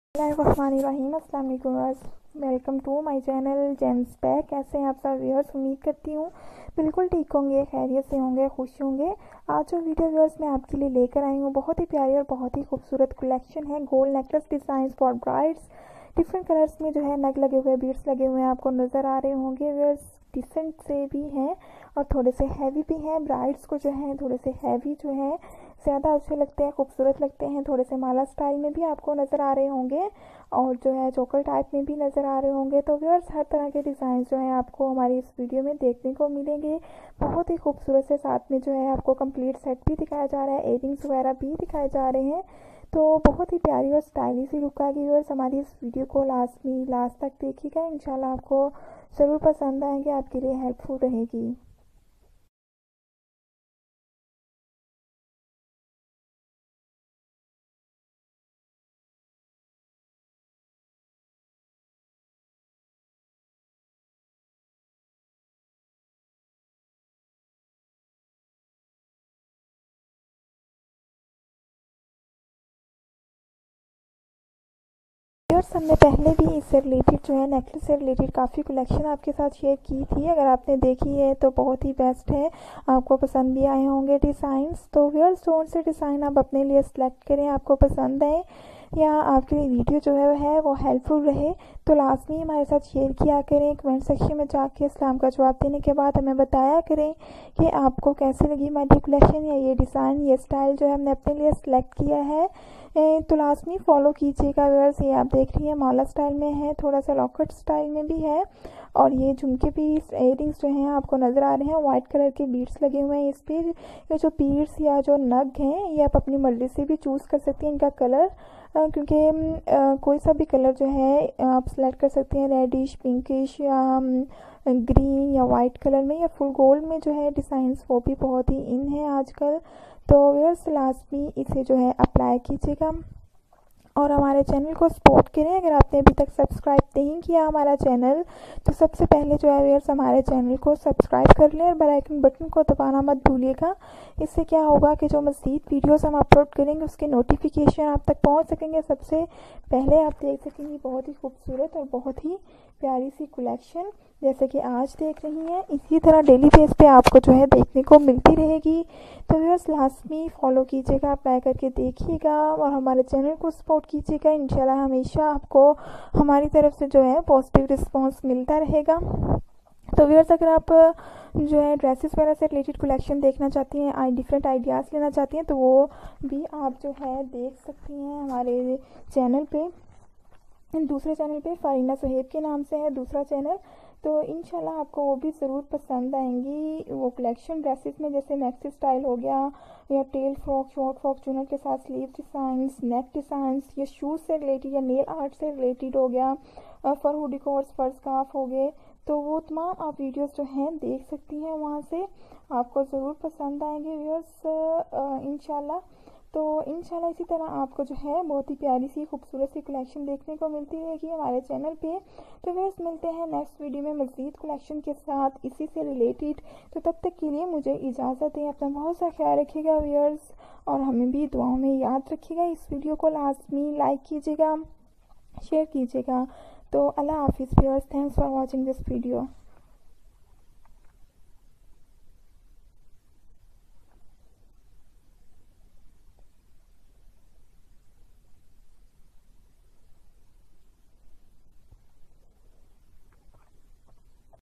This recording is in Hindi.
बिस्मिल्लाहिर्रहमानिर्रहीम। अस्सलाम वालेकुम viewers, welcome to my channel gems pack. कैसे हैं आप सब व्यूअर्स? उम्मीद करती हूँ बिल्कुल ठीक होंगे, खैरियत से होंगे, खुश होंगे। आज जो वीडियो व्यूअर्स मैं आपके लिए लेकर आई हूँ बहुत ही प्यारी और बहुत ही खूबसूरत कलेक्शन है। Gold necklace design for brides, different colours में जो है नग लगे हुए, बीड्स लगे हुए हैं, आपको नज़र आ रहे होंगे व्यूअर्स। डिसेंट से भी हैं और थोड़े से हैवी भी हैं। ब्राइड्स को जो है थोड़े से हैवी जो है ज़्यादा अच्छे लगते हैं, खूबसूरत लगते हैं। थोड़े से माला स्टाइल में भी आपको नज़र आ रहे होंगे और जो है चोकर टाइप में भी नज़र आ रहे होंगे। तो व्यूअर्स हर तरह के डिज़ाइन जो है आपको हमारी इस वीडियो में देखने को मिलेंगे। बहुत ही खूबसूरत से साथ में जो है आपको कंप्लीट सेट भी दिखाया जा रहा है, इयरिंग्स वगैरह भी दिखाए जा रहे हैं। तो बहुत ही प्यारी और स्टाइलिश सी लुक आएगी व्यूअर्स। हमारी इस वीडियो को लास्ट तक देखिएगा, इंशाल्लाह आपको ज़रूर पसंद आएंगे, आपके लिए हेल्पफुल रहेगी। व्यूअर्स हमने पहले भी इससे रिलेटेड जो है नेकलेस से रिलेटेड काफ़ी कलेक्शन आपके साथ शेयर की थी। अगर आपने देखी है तो बहुत ही बेस्ट है, आपको पसंद भी आए होंगे डिज़ाइंस। तो व्यूअर्स कौन से डिज़ाइन आप अपने लिए सिलेक्ट करें, आपको पसंद आए या आपके लिए वीडियो जो है वो हेल्पफुल रहे तो लाजमी हमारे साथ शेयर किया करें। कमेंट सेक्शन में जाके इस्लाम का जवाब देने के बाद हमें बताया करें कि आपको कैसी लगी हमारी कलेक्शन या ये डिज़ाइन, ये स्टाइल जो है हमने अपने लिए सिलेक्ट किया है। तो लाजमी फॉलो कीजिएगा व्यूअर्स। ये आप देख रही हैं माला स्टाइल में है, थोड़ा सा लॉकेट स्टाइल में भी है और ये झुमके भी, इयरिंग्स जो हैं आपको नज़र आ रहे हैं। वाइट कलर के बीड्स लगे हुए हैं इस पर। ये जो बीड्स या जो नग हैं ये आप अपनी मर्जी से भी चूज़ कर सकती हैं इनका कलर, क्योंकि कोई सा भी कलर जो है आप सेलेक्ट कर सकते हैं, रेडिश, पिंकिश या ग्रीन या वाइट कलर में या फुल गोल्ड में जो है डिज़ाइंस वो भी बहुत ही इन है आजकल। तो व्यूअर्स लाजमी इसे जो है अप्लाई कीजिएगा और हमारे चैनल को सपोर्ट करें। अगर आपने अभी तक सब्सक्राइब नहीं किया हमारा चैनल तो सबसे पहले जो है व्यूअर्स हमारे चैनल को सब्सक्राइब कर लें और बेल आइकन बटन को दबाना मत भूलिएगा। इससे क्या होगा कि जो मज़ीद वीडियोस हम अपलोड करेंगे उसके नोटिफिकेशन आप तक पहुंच सकेंगे, सबसे पहले आप देख सकेंगे। बहुत ही खूबसूरत और बहुत ही प्यारी सी कलेक्शन जैसे कि आज देख रही हैं, इसी तरह डेली बेस पे आपको जो है देखने को मिलती रहेगी। तो व्यूअर्स लाजमी फॉलो कीजिएगा, अप्लाई करके देखिएगा और हमारे चैनल को सपोर्ट कीजिएगा। इंशाल्लाह हमेशा आपको हमारी तरफ से जो है पॉजिटिव रिस्पांस मिलता रहेगा। तो व्यूअर्स अगर आप जो है ड्रेसेस वगैरह से रिलेटेड कलेक्शन देखना चाहती हैं, डिफरेंट आइडियाज़ लेना चाहती हैं तो वो भी आप जो है देख सकती हैं हमारे चैनल पे। दूसरे चैनल पे फारीना सुहेब के नाम से है दूसरा चैनल। तो इंशाल्लाह आपको वो भी ज़रूर पसंद आएंगी वो कलेक्शन ड्रेसेस में, जैसे मैक्सी स्टाइल हो गया या टेल फ्रॉक, शॉर्ट फ्रॉक चुनर के साथ स्लीव डिज़ाइंस, नेक डिज़ाइंस, या शूज़ से रिलेटेड या नेल आर्ट से रिलेटेड हो गया, fur hoodie course, fur scarf हो गए। तो वो तमाम आप वीडियोस जो हैं देख सकती हैं वहाँ से, आपको ज़रूर पसंद आएंगे व्यूअर्स इंशाल्लाह। तो इंशाल्लाह इसी तरह आपको जो है बहुत ही प्यारी सी खूबसूरत सी कलेक्शन देखने को मिलती रहेगी हमारे चैनल पे। तो व्यूअर्स मिलते हैं नेक्स्ट वीडियो में मज़ीद कलेक्शन के साथ इसी से रिलेटेड। तो तब तक के लिए मुझे इजाज़त दें, अपना बहुत सा ख्याल रखिएगा व्यूअर्स और हमें भी दुआओं में याद रखिएगा। इस वीडियो को लाजमी लाइक कीजिएगा, शेयर कीजिएगा। तो अल्लाह हाफिज़ viewers, thanks for watching this video.